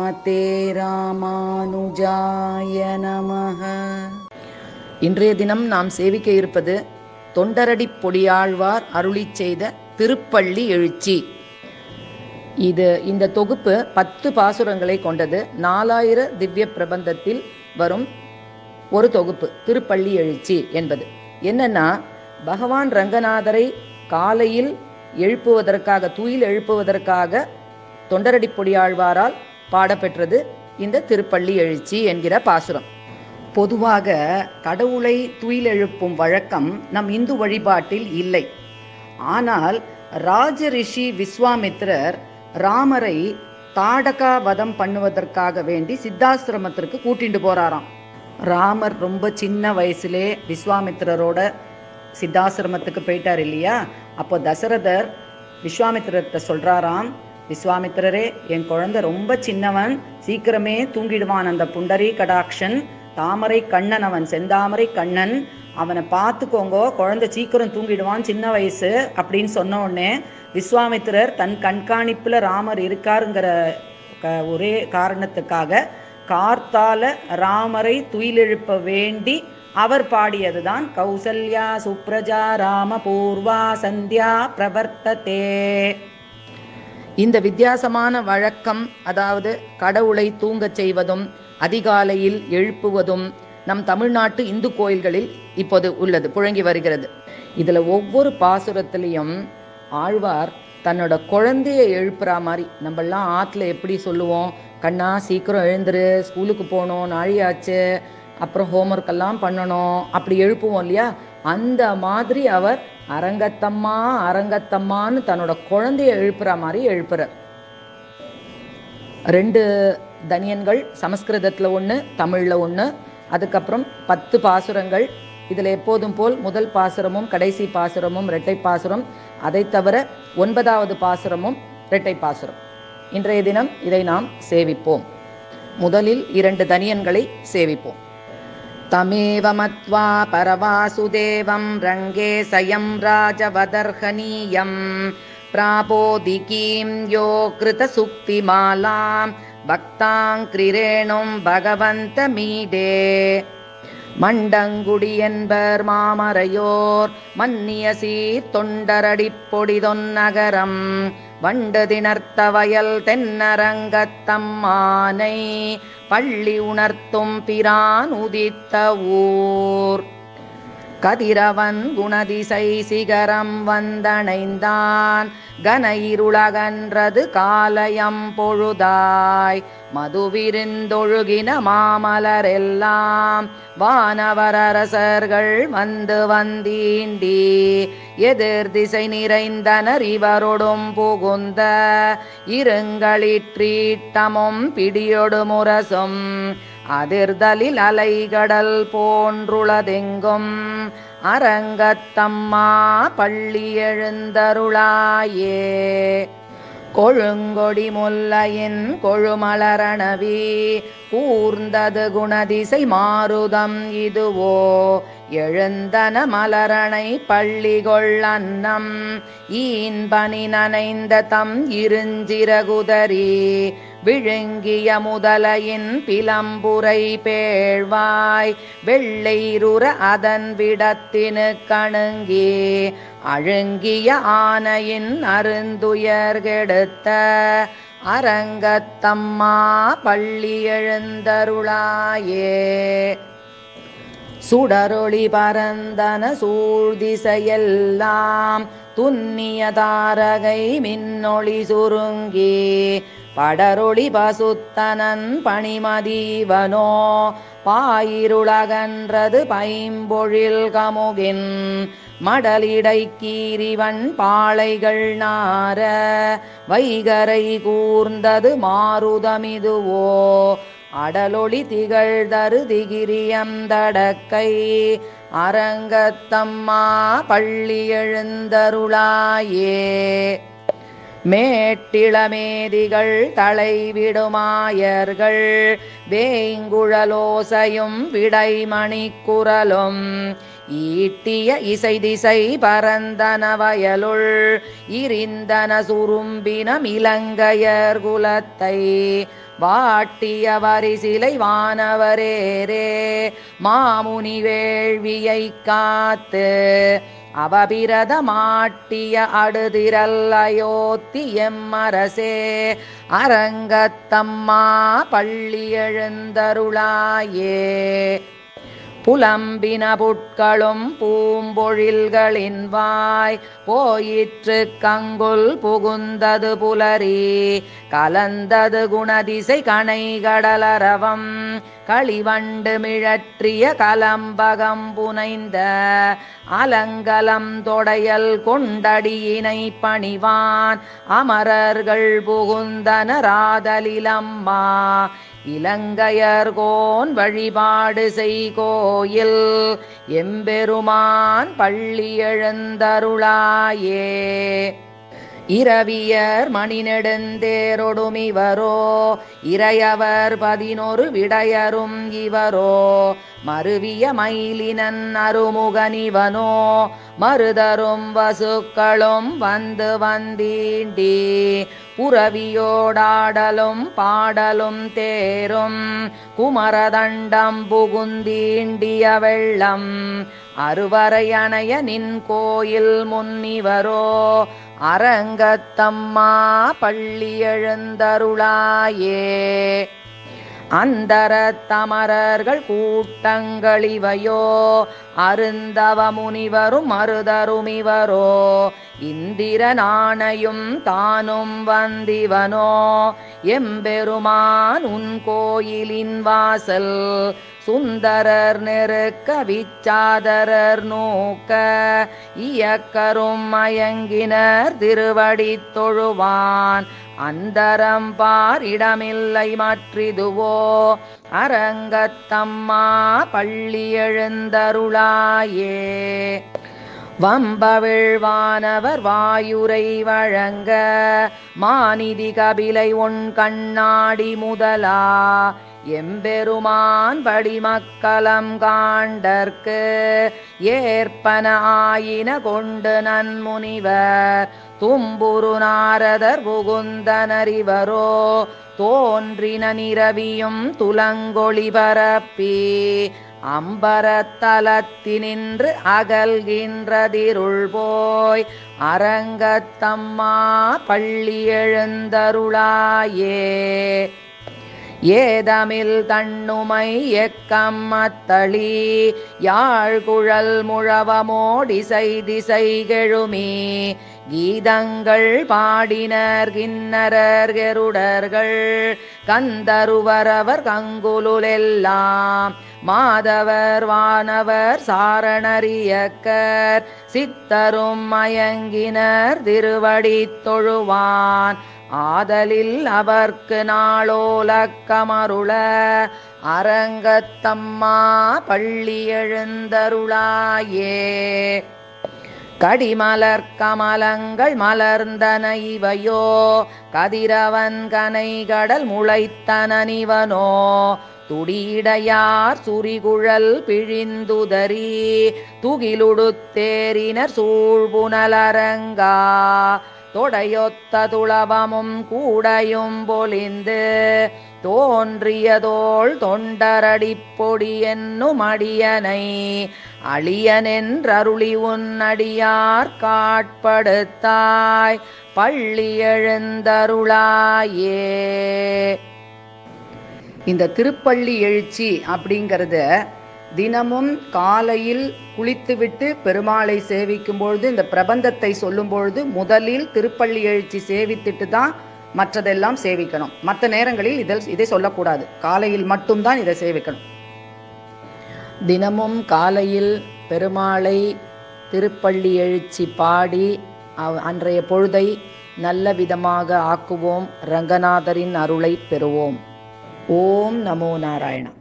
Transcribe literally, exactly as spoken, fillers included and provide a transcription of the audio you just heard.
ஸ்ரீமதே ராமானுஜாய நமஹ. இன்றைய தினம் நாம் சேவிக்க இருப்பது தொண்டரடிப் பொடியாழ்வார் அருளிச் செய்த திருப்பள்ளி எழுச்சி. இது இந்த தொகுப்பு பத்து பாசுரங்களை கொண்டது. நாலாயிர திவ்ய பிரபந்தத்தில் வரும் ஒரு தொகுப்பு திருப்பள்ளி எழுச்சி என்பது. என்னன்னா, பகவான் ரங்கநாதரை காலையில் எழுப்புவதற்காக துயில் எழுப்புவதற்காக தொண்டரடிப் பொடியாழ்வாரால் பாடப்பெற்றது இந்த திருப்பள்ளி எழுச்சி என்கிற பாசுரம். பொதுவாக கடவுளை துயில் எழுப்பும் வழக்கம் நம் இந்து வழிபாட்டில் இல்லை. ஆனால் ராஜ ரிஷி விஸ்வாமித்திரர் ராமரை தாடகா வதம் பண்ணுவதற்காக வேண்டி சித்தாசிரமத்திற்கு கூட்டிட்டு போறாராம். ராமர் ரொம்ப சின்ன வயசுலே விஸ்வாமித்திரரோட சித்தாசிரமத்துக்கு போயிட்டார் இல்லையா? அப்போ தசரதர் விஸ்வாமித்திரத்தை சொல்றாராம், விஸ்வாமித்திரரே, என் குழந்தை ரொம்ப சின்னவன், சீக்கிரமே தூங்கிடுவான். அந்த புண்டரி கடாக்ஷன் தாமரை கண்ணன், அவன் செந்தாமரை கண்ணன், அவனை பார்த்துக்கோங்க, குழந்தை சீக்கிரம் தூங்கிடுவான், சின்ன வயசு அப்படின்னு சொன்ன உடனே விஸ்வாமித்திரர் தன் கண்காணிப்புல ராமர் இருக்காருங்கிற ஒரே காரணத்துக்காக கார்த்தால ராமரை துயிலெழுப்ப வேண்டி அவர் பாடியதுதான் கௌசல்யா சுப்ரஜா ராம பூர்வா சந்தியா பிரவர்த்ததே. இந்த வித்தியாசமான வழக்கம், அதாவது கடவுளை தூங்கச் செய்வதும் அதிகாலையில் எழுப்புவதும் நம் தமிழ்நாட்டு இந்து கோயில்களில் இப்போது உள்ளது, புழங்கி வருகிறது. இதுல ஒவ்வொரு பாசுரத்திலையும் ஆழ்வார் தன்னோட குழந்தைய எழுப்புற மாதிரி, நம்மளாம் ஆற்றுல எப்படி சொல்லுவோம், கண்ணா சீக்கிரம் எழுந்துரு, ஸ்கூலுக்கு போகணும், நாழியாச்சு, அப்புறம் ஹோம்ஒர்க் எல்லாம் பண்ணணும், அப்படி எழுப்புவோம் இல்லையா? அந்த மாதிரி அவர் அரங்கத்தம்மா அரங்கத்தம்மான்னு தன்னோட குழந்தைய எழுப்புற மாதிரி எழுப்புறார். ரெண்டு தனியன்கள், சமஸ்கிருதத்தில் ஒன்று, தமிழில் ஒன்று. அதுக்கப்புறம் பத்து பாசுரங்கள். இதில் எப்போதும் போல் முதல் பாசுரமும் கடைசி பாசுரமும் இரட்டை பாசுரம். அதை தவிர ஒன்பதாவது பாசுரமும் இரட்டை பாசுரம். இன்றைய தினம் இதை நாம் சேவிப்போம். முதலில் இரண்டு தனியன்களை சேவிப்போம். தமேவ மத்வா பரவாசுதேவம் ரங்கே சயம் ராஜவதர்ஹனீயம் பிராபோதிகீம் யோ கிருத சுக்திமாலாம் பக்தாங்கிரேணும் பகவந்த மீடே. மண்டங்குடி என்பர் மாமரையோர் மன்னிய சீர் தொண்டரடிப் பொடிதொன்னகரம் வண்டு திணர்த்த வயல் தென்னரங்கத்தம்மானை பள்ளி உணர்த்தும் பிரான் உதித்த ஊர். கதிரவன் குணதிசை சிகரம் வந்தணைந்தான் கன இருளகன்றது காலயம் பொழுதாய் மதுவிருந்தொழுகின மாமலரெல்லாம் வானவரரசர்கள் வந்து வந்தீண்டி எதிர் திசை நிறைந்தனர் இவரொடும் புகுந்த இருங்களிற்றீட்டமும் பிடியொடு முரசும் அதிர்தலில் அலைகடல் போன்றுளதெங்கும் அரங்கத்தம்மா பள்ளி எழுந்தருளாயே. கொழுங்கொடி முல்லையின் கொழுமலரணவி கூர்ந்தது குணதிசை மாருதம் இதுவோ எழுந்தன மலரணை பள்ளிகொள் அன்னம் ஈன்பனி நனைந்த தம் இருஞ்சிறகுதரி விழுங்கிய முதலையின் பிலம்புரை பேழ்வாய் வெள்ளைருற அதன் விடத்தினு கணுங்கி அழுங்கிய ஆனையின் அருந்துயர் கெடுத்த அரங்கத்தம்மா பள்ளி எழுந்தருளாயே. சுடரொளி பரந்தன சூழ்திசையெல்லாம் துன்னிய தாரகை மின்னொளி சுருங்கி படரொளி பசுத்தனன் பணிமதீவனோ பாயிருளகன்றது பைம்பொழில் கமுகின் மடலிடை கீரிவன் பாளைகள் நார வைகரை கூர்ந்தது மாருதமிதுவோ அடலொளி திகழ்தரு திகிரியந்தடக்கை அரங்கத்தம்மா பள்ளி எழுந்தருளாயே. மேட்டிளமேதிகள் தலைவிடுமாயர்கள் வேங்குழலோசையும் விடைமணி குரலும் ஈட்டிய இசை திசை பரந்தன வயலுள் இரிந்தன சுரும்பினம் இலங்கையர் குலத்தை வாட்டிய வரிசிலை வானவரேரே மாமுனி வேள்வியை காத்து அவபிரத மாட்டிய அடுதிரல் அயோத்தி எம்மரசே அரங்கத்தம்மா பள்ளி எழுந்தருளாயே. புலம்பின புட்களும் பூம்பொழில்களின் வாய் போயிற்று கங்குல் புகுந்தது புலரி கலந்தது குணதிசை கணை கடலரவம் களிவண்டு மிழற்றிய கலம்பகம் புனைந்த அலங்கலம் தொடையல் கொண்டடியினை பணிவான் அமரர்கள் புகுந்தனராதலிலம்மா இலங்கையர்கோன் வழிபாடு செய்கோயில் எம்பெருமான் பள்ளி எழுந்தருளாயே. இரவியர் மணிநெடுந்தேரொடுமிவரோ இறையவர் பதினொரு விடையரும் இவரோ மருவிய மயிலினன் அருமுகனிவனோ மருதரும் வசுக்களும் வந்து வந்தீண்டி புரவியோடாடலும் பாடலும் தேரும் குமரதண்டம் புகுந்தீண்டிய வெள்ளம் அறுவரை அணைய நின் கோயில் முன்னிவரோ அரங்கத்தம்மா பள்ளி எழுந்தருளாயே. அந்தரத்தமரர்கள் கூட்டங்களிவையோ அருந்தவ முனிவரும் மருதருமிவரோ இந்திர நாணையும் தானும் வந்திவனோ எம்பெருமான் உன் கோயிலின் வாசல் சுந்தரர் நெருக்க விச்சாதரர் நோக்க இயக்கரும் மயங்கினர் திருவடி தொழுவான் அந்தரம் பாரிடமில்லை மற்றிதுவோ அரங்கத்தம்மா பள்ளி எழுந்தருளாயே. வம்பவிழ்வானவர் வாயுரை வழங்க மாநிதி கபிலை உன் கண்ணாடி முதலா எம்பெருமான் படிமக்கலம் காண்டற்கு ஏற்பன ஆயின கொண்டு நன்முனிவர் தும்புரு நாரதர் புகுந்தனரிவரோ தோன்றின நிரவியும் துலங்கொளி பரப்பி அம்பரத்தலத்தினின்று அகல்கின்றதிருள் போய் அரங்கத்தம்மா பள்ளி எழுந்தருளாயே. ஏதமில் தண்ணுமை எக்கம் அத்தளி யாழ்குழல் முழவமோடிசை திசை கெழுமி கீதங்கள் பாடினர் கிண்ணரர் கெருடர்கள் கந்தருவரவர் கங்குலுலெல்லாம் மாதவர் வானவர் சாரணரியக்கர் சித்தரும் மயங்கினர் திருவடி தொழுவான் ஆதலில் அவர்க்கு நாளோலக்கமருள அரங்கத்தம்மா பள்ளி எழுந்தருளாயே. கடிமலர் கமலங்கள் மலர்ந்தன இவையோ கதிரவன் கனை கடல் முளைத்தனனிவனோ துடியிடையார் சுரிகுழல் பிழிந்துதறி துகிலுடுத்தேரினர் சூழ்புனலரங்கா தொடையொத்த துளவமும் கூடையும் பொலிந்து தோன்றியதோள் தொண்டரடிப்பொடி என்னும் அடியனை அழியனென்றருளி உன்னடியார் காட்படுத்தாய் பள்ளி எழுந்தருளாயே. இந்த திருப்பள்ளி எழுச்சி அப்படிங்கிறது தினமும் காலையில் குளித்துவிட்டு பெருமாளை சேவிக்கும் பொழுது இந்த பிரபந்தத்தை சொல்லும் பொழுது முதலில் திருப்பள்ளி எழுச்சி சேவித்துட்டு தான் மற்றதெல்லாம் சேவிக்கணும். மற்ற நேரங்களில் இதில் இதை சொல்லக்கூடாது. காலையில் மட்டும்தான் இதை சேவிக்கணும். தினமும் காலையில் பெருமாளை திருப்பள்ளி எழுச்சி பாடி அன்றைய பொழுதை நல்ல விதமாக ஆக்குவோம். ரங்கநாதரின் அருளை பெறுவோம். ஓம் நமோ நாராயணா.